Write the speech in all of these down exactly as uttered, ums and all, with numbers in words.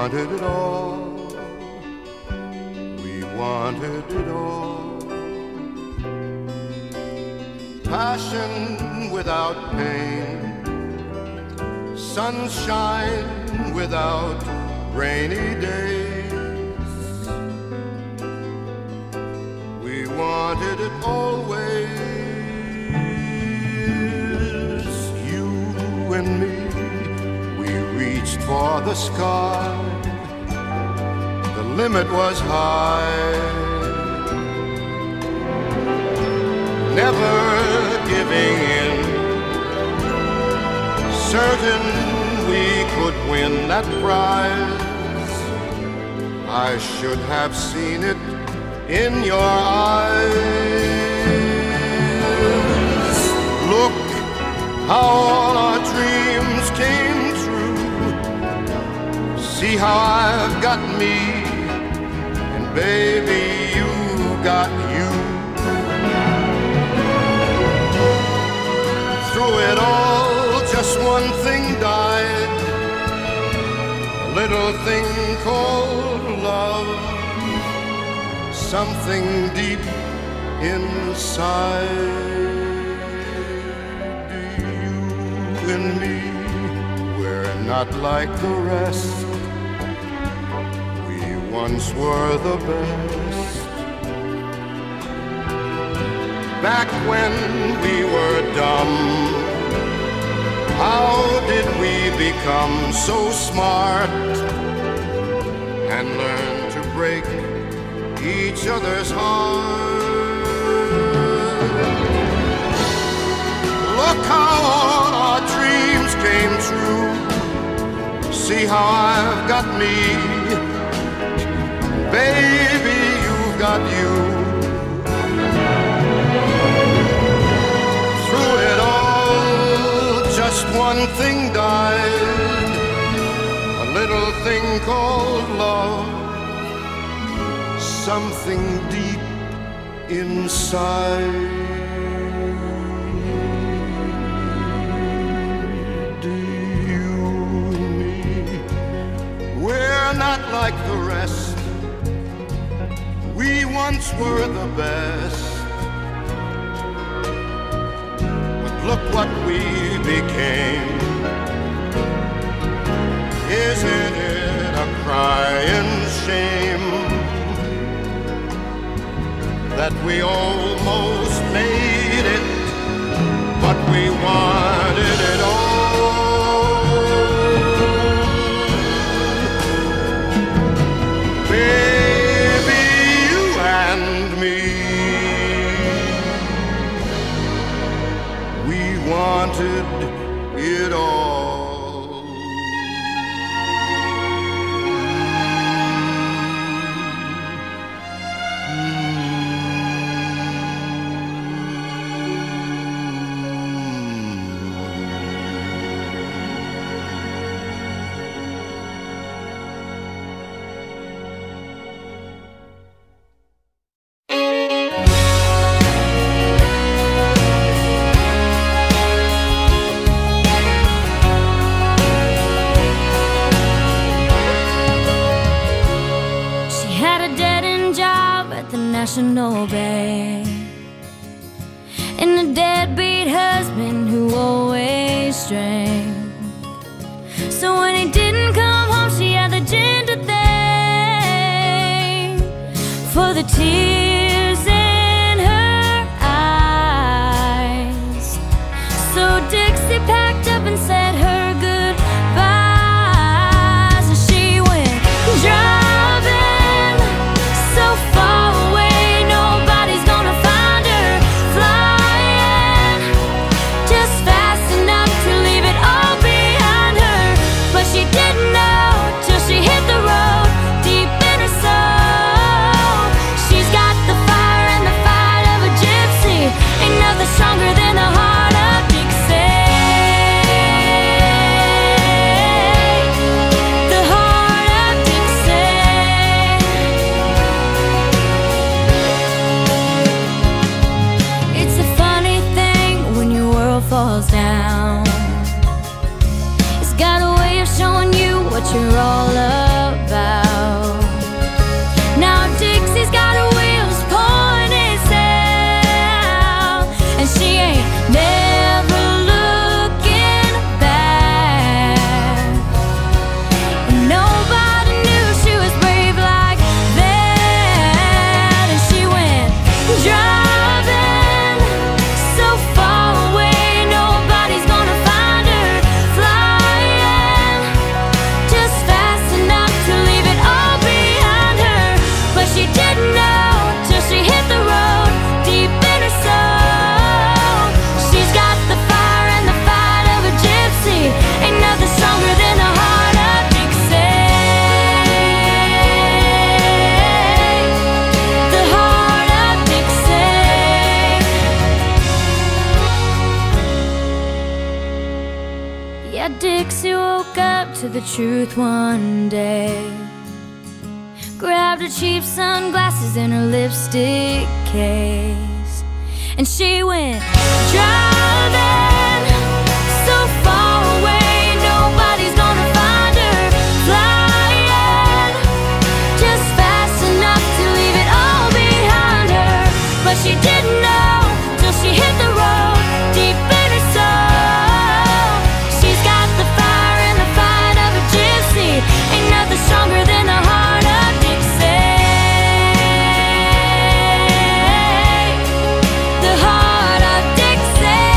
wanted it all. We wanted it all. Passion without pain, sunshine without rainy days. We wanted it always, you and me. We reached for the sky, the limit was high. Never giving in, certain we could win that prize. I should have seen it in your eyes. Look how all our dreams came true. See how I've got me, and baby, you got you. Through it all, just one thing died, a little thing called love, something deep inside. You and me, we're not like the rest. We once were the best. Back when we were dumb, how did we become so smart and learn to break each other's heart? Look how all our dreams came true. See how I've got me, baby, you've got you. Through it all, just one thing died, a little thing called love, something deep inside. You and me, we're not like the rest. We once were the best. Look what we became. Isn't it a crying shame that we almost made it, but we wanted it all? Baby, you and me, wanted it all. National Bank, and a deadbeat husband who always drank. So when he didn't come home, she had the gin to thank for the tears in her eyes. So Dixie packed up and said her goodbyes, and she went driving so far away. Stronger than the heart of Dixie, the heart of Dixie. It's a funny thing when your world falls down. It's got a way of showing you what you're all about. Yeah, Dixie woke up to the truth one day, grabbed her cheap sunglasses and her lipstick case, and she went driving so far away, nobody's gonna find her. Flying just fast enough to leave it all behind her. But she didn't know till she hit the road, deep in her soul. She's got the fire and the fight of a gypsy. Ain't nothing stronger than the heart of Dixie. The heart of Dixie.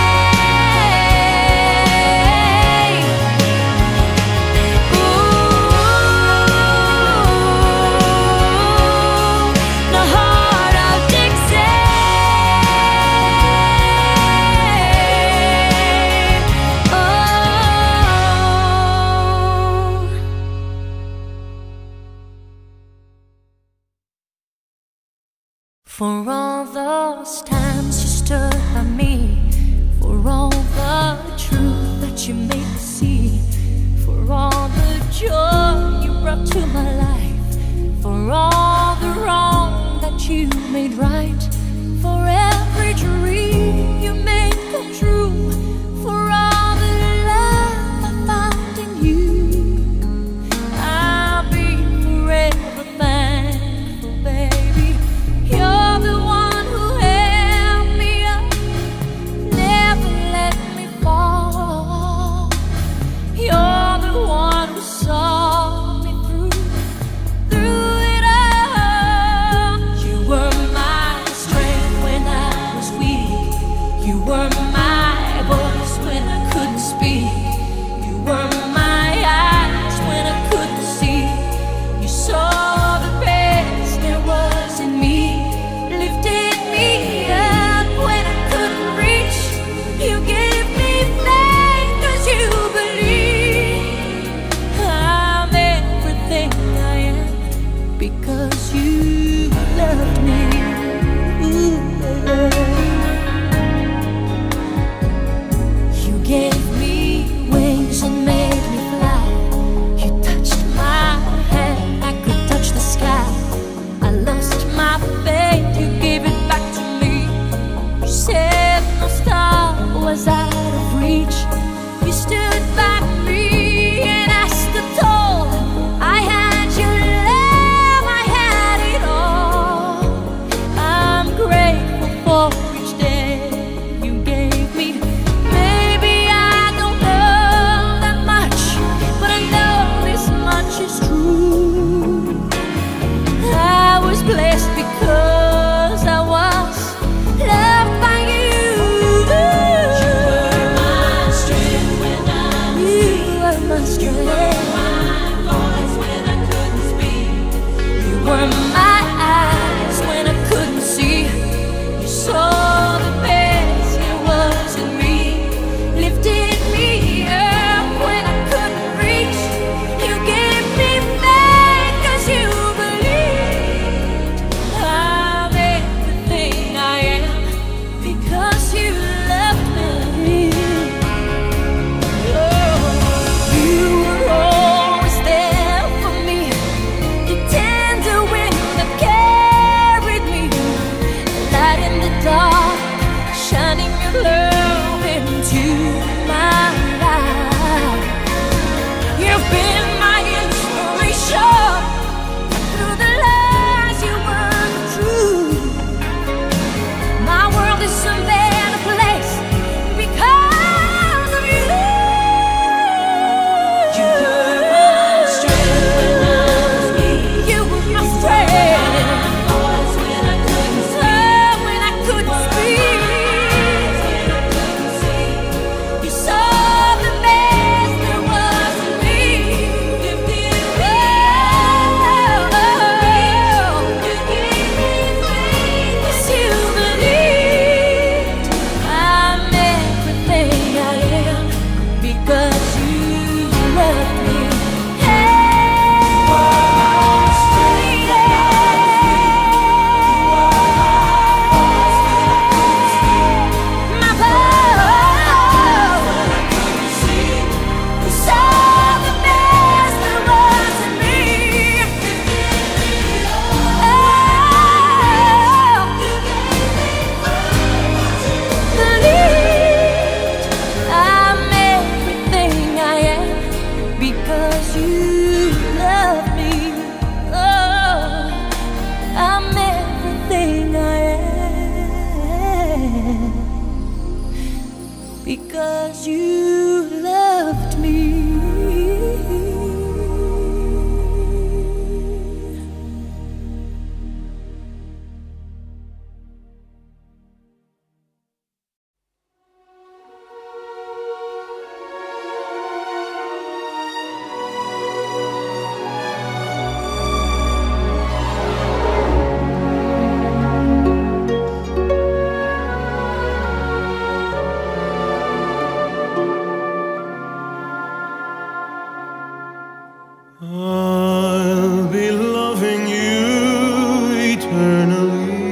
Ooh, the heart of Dixie. Oh, for all those times you stood by me, for all the truth that you made me see, for all the joy you brought to my life, for all the wrong that you made right, for every dream you made come true, for all the love I found in you, I'll be forever thankful, baby. You're the one who held me up, never let me fall. You're the one who saw me through, through it all. You were my strength when I was weak. You were my voice when I couldn't speak. You were my eyes when I couldn't see. You saw the best there was in me, lifted me up when I couldn't reach. You gave me faith 'cause you believe I'm everything I am because you loved me. Ooh, you gave me wings and made me fly. You touched my hand, I could touch the sky. I lost my faith, you gave it back to me. You said no star was out of reach. You stood by me and I stood tall. I had your love, I had it all. I'm grateful for each day you gave me. Maybe I don't know that much, but I know this much is true. I was blessed because I was loved by you. You were my strength when I was weak. You were my strength. You were my voice when I couldn't speak. You were my eyes when I couldn't see. You saw the best there was in me, lifted me up when I couldn't reach. You gave me faith 'cause you believed I'm everything I am because you loved me. Oh, you were always there for me, the tender wind that carried me, the light in the dark, shining your love into my life. You've been my inspiration through the lies you weren't true. My world is a better place because of you. You were my strength when I was weak. You were my strength. Voice when I couldn't speak. When I couldn't speak. 'cause you loved me. I'll be loving you eternally,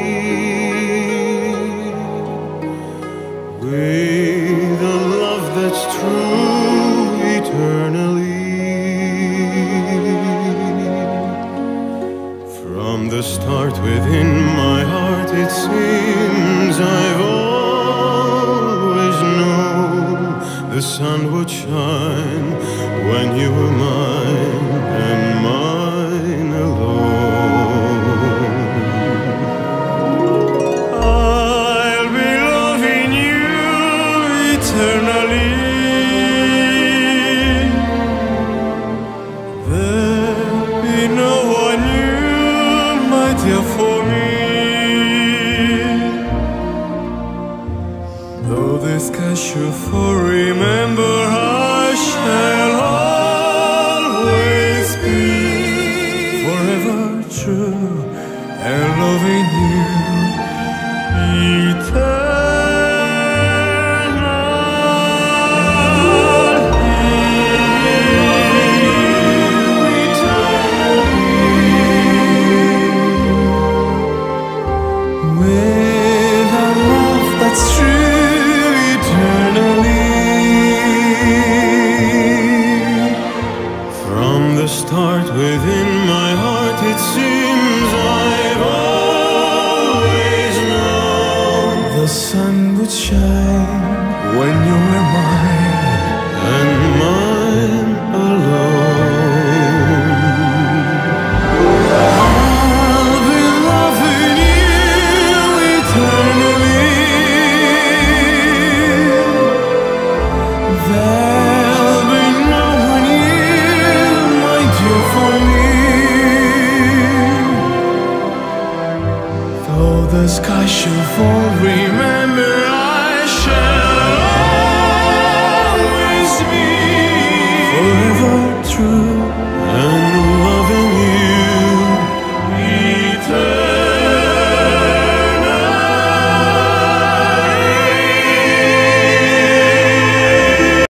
with a love that's true eternally. From the start within my heart it seems I've always known the sun would shine when you were mine and mine alone. I'll be loving you eternally. There'll be no one new, my dear, for me. Though this sky should for remember, I shall always be forever true and loving you eternally. With a love that's true eternally. From the start within my heart it seems I've always known the sun would shine when you were mine.